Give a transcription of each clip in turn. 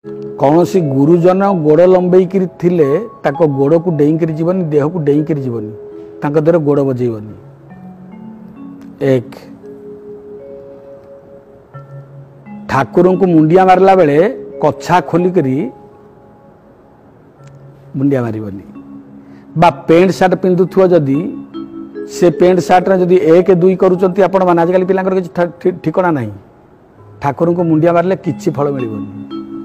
कौन सी गुरुजन गोड़ लंबे थिले ताको गोड़ को डेईकरी जीवनी देह को डेईकरी जीवनी तांको देह गोड़ बजेबनी। एक ठाकुर को मुंडिया मारला बेले कछा खोलिक मुंडिया मारबनी बा पेंट सार्ट पिंधुथुव जदि से पेंट सार्ट रे जदि एक दुई करूचंती आपण माने आजकल पिलांकर किछि ठिकना नहीं ठाकुर को मुंडिया मारले किछि फल मिलबनी।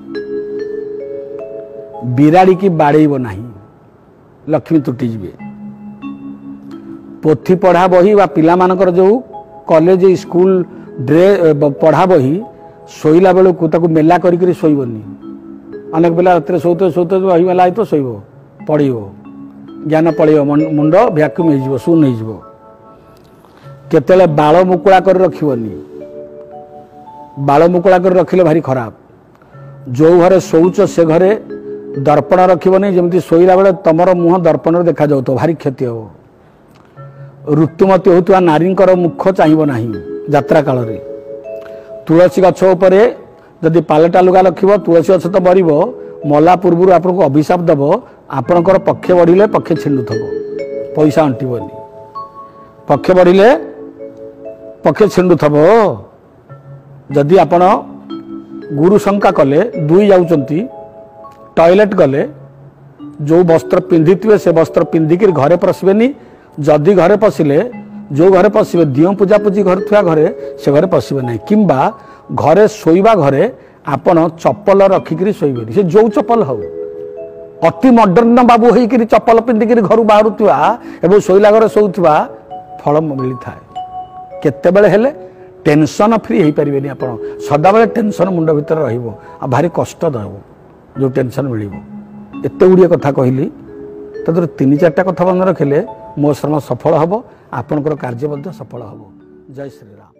बिराड़ी की बाड़ेब नहीं लक्ष्मी तुटी जीवे। पोथी पढ़ा बही वा पिला मानकर जो कॉलेज स्कूल पढ़ा बही शोला बेलू ताको मेला करी शोबनी। अनेक पिला रात शोते शोते बही मेला तो शोब पढ़ ज्ञान पड़ो मुंड भैक्यूम हो शून हो केतले बाल मुकुला कर रखिबनी। बाल मुकुला कर रखिले भारी खराब। जो घरे शौच से घरे दर्पण रखिबनी जमती शोला बेले तमर मुह दर्पण देखा जाऊ तो भारी क्षति हो। ऋतुमती होता नारी मुख चाहिए ना यात्रा काल रे। तुलसी गछ उपरे जदि पालटा लुगा रखिब तुलसी गछ तो मर मला पूर्व आपको अभिशाप दब आपणकर पक्षे बढ़िले पक्षे छिंडुथब पैसा अंटिबनी पक्षे बढ़िले पक्षे छिंडुथब। जदि आपण गुरु शंका कले दुई जाउचंती टॉयलेट गले जो वस्त्र पिंधि से वस्त्र पिंधिक घरे पशिबेनी। जदि घरे पशिले जो घरे पशिबे दियो पूजा पूजी घर थुआ घरे से घरे पशिबे नहीं किंबा घरे शोइबा घरे आपण चप्पल रखिक शोबे से जो चप्पल हो अति मॉडर्न बाबू होकर चप्पल पिंधिक घर बाहर एवं शोला घरे शोवा फल मिली थाए केतेबेले हेले टेंशन फ्री हो पारे आप सदाबले टेंशन मुंड भीतर भारी कष्ट दब जो टेंशन मिल एत गुड़िया कथा कहली तर तीन चार्टा कथा मन रखिले मो श्रम सफल हम आपणकर कार्य सफल हम। जय श्री राम।